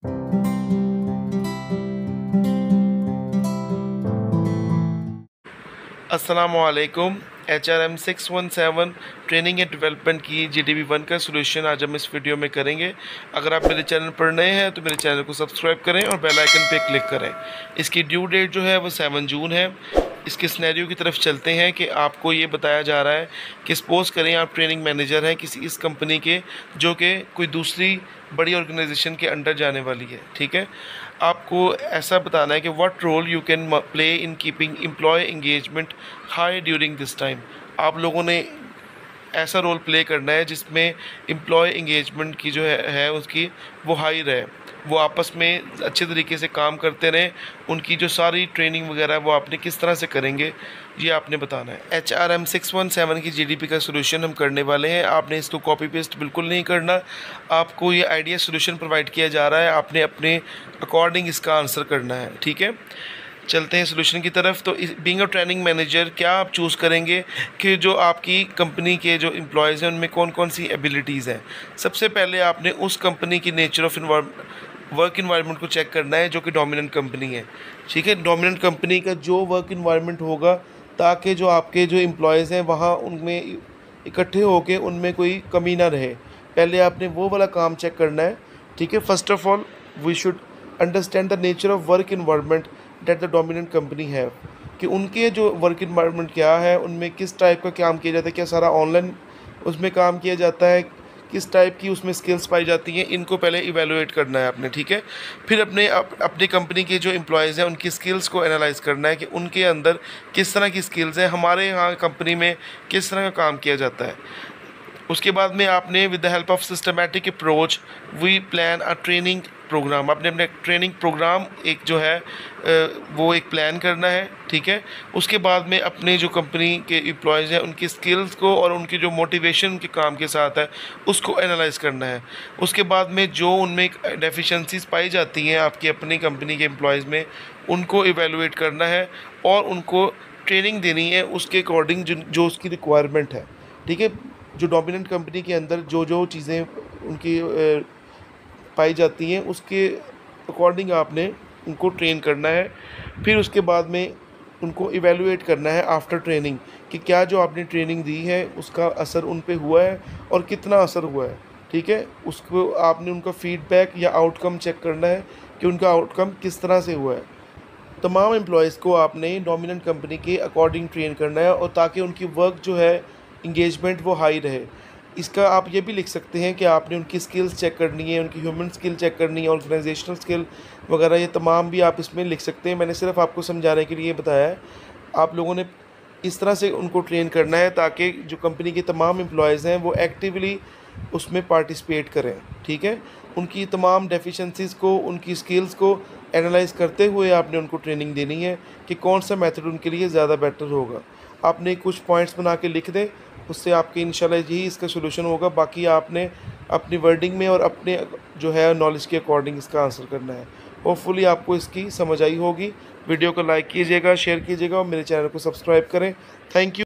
अस्सलामुअलैकुम। HRM 617 training and development की GDP 1 का सोल्यूशन आज हम इस वीडियो में करेंगे। अगर आप मेरे चैनल पर नए हैं तो मेरे चैनल को सब्सक्राइब करें और बेल आइकन पे क्लिक करें। इसकी ड्यू डेट जो है वो 7 जून है। इसके सिनेरियो की तरफ चलते हैं कि आपको ये बताया जा रहा है कि सपोज़ करें आप ट्रेनिंग मैनेजर हैं किसी इस कंपनी के, जो कि कोई दूसरी बड़ी ऑर्गेनाइजेशन के अंडर जाने वाली है। ठीक है, आपको ऐसा बताना है कि what role you can play in keeping employ engagement high during this time. आप लोगों ने ऐसा रोल प्ले करना है जिसमें एम्प्लॉय एंगेजमेंट की जो है उसकी वो हाई रहे, वो आपस में अच्छे तरीके से काम करते रहें। उनकी जो सारी ट्रेनिंग वगैरह है वो आपने किस तरह से करेंगे ये आपने बताना है। HRM 617 की GDP का सोल्यूशन हम करने वाले हैं। आपने इसको कॉपी पेस्ट बिल्कुल नहीं करना। आपको ये आइडिया सोल्यूशन प्रोवाइड किया जा रहा है, आपने अपने अकॉर्डिंग इसका आंसर करना है। ठीक है, चलते हैं सोल्यूशन की तरफ। तो बीइंग अ ट्रेनिंग मैनेजर क्या आप चूज़ करेंगे कि जो आपकी कंपनी के जो एम्प्लॉयज़ हैं उनमें कौन कौन सी एबिलिटीज़ हैं। सबसे पहले आपने उस कंपनी की नेचर ऑफ वर्क इन्वायरमेंट को चेक करना है जो कि डोमिनेंट कंपनी है। ठीक है, डोमिनेंट कंपनी का जो वर्क इन्वायरमेंट होगा, ताकि जो आपके जो एम्प्लॉयज़ हैं वहाँ उनमें इकट्ठे होकर उनमें कोई कमी ना रहे। पहले आपने वो वाला काम चेक करना है। ठीक है, first of all we should understand the nature of work environment that the dominant company है, कि उनके जो वर्क इन्वायरमेंट क्या है, उनमें किस टाइप का काम किया जाता है, क्या सारा ऑनलाइन उसमें काम किया जाता है, किस टाइप की उसमें स्किल्स पाई जाती हैं। इनको पहले इवेलुएट करना है आपने। ठीक है, फिर अपनी कंपनी के जो एम्प्लॉयज़ हैं उनकी स्किल्स को एनालाइज करना है कि उनके अंदर किस तरह की स्किल्स हैं, हमारे यहाँ कंपनी में किस तरह का काम किया जाता है। उसके बाद में आपने with the help of systematic approach we plan a training program. आपने अपने ट्रेनिंग प्रोग्राम एक जो है वो एक प्लान करना है। ठीक है, उसके बाद में अपने जो कंपनी के एम्प्लॉयज़ हैं उनकी स्किल्स को और उनकी जो मोटिवेशन के काम के साथ है उसको एनालाइज करना है। उसके बाद में जो उनमें डेफिशिएंसीज पाई जाती हैं आपकी अपनी कंपनी के एम्प्लॉयज़ में, उनको इवेलुएट करना है और उनको ट्रेनिंग देनी है उसके अकॉर्डिंग जो उसकी रिक्वायरमेंट है। ठीक है, जो डोमिनेंट कंपनी के अंदर जो जो चीज़ें उनकी पाई जाती हैं उसके अकॉर्डिंग आपने उनको ट्रेन करना है। फिर उसके बाद में उनको इवेलुएट करना है आफ्टर ट्रेनिंग कि क्या जो आपने ट्रेनिंग दी है उसका असर उन पे हुआ है और कितना असर हुआ है। ठीक है, उसको आपने उनका फीडबैक या आउटकम चेक करना है कि उनका आउटकम किस तरह से हुआ है। तमाम एम्प्लॉयज़ को आपने डोमिनेंट कंपनी के अकॉर्डिंग ट्रेन करना है, और ताकि उनकी वर्क जो है इंगेजमेंट वो हाई रहे। इसका आप ये भी लिख सकते हैं कि आपने उनकी स्किल्स चेक करनी है, उनकी ह्यूमन स्किल चेक करनी है, ऑर्गेनाइजेशनल स्किल वगैरह, ये तमाम भी आप इसमें लिख सकते हैं। मैंने सिर्फ आपको समझाने के लिए बताया है। आप लोगों ने इस तरह से उनको ट्रेन करना है ताकि जो कंपनी के तमाम एम्प्लॉयज़ हैं वो एक्टिवली उसमें पार्टिसिपेट करें। ठीक है, उनकी तमाम डेफिशिएंसीज़ को, उनकी स्किल्स को एनालाइज करते हुए आपने उनको ट्रेनिंग देनी है कि कौन सा मेथड उनके लिए ज़्यादा बेटर होगा। आपने कुछ पॉइंट्स बना के लिख दें, उससे आपके इंशाल्लाह यही इसका सोल्यूशन होगा। बाकी आपने अपनी वर्डिंग में और अपने जो है नॉलेज के अकॉर्डिंग इसका आंसर करना है। होपफुली आपको इसकी समझ आई होगी। वीडियो को लाइक कीजिएगा, शेयर कीजिएगा और मेरे चैनल को सब्सक्राइब करें। Thank you.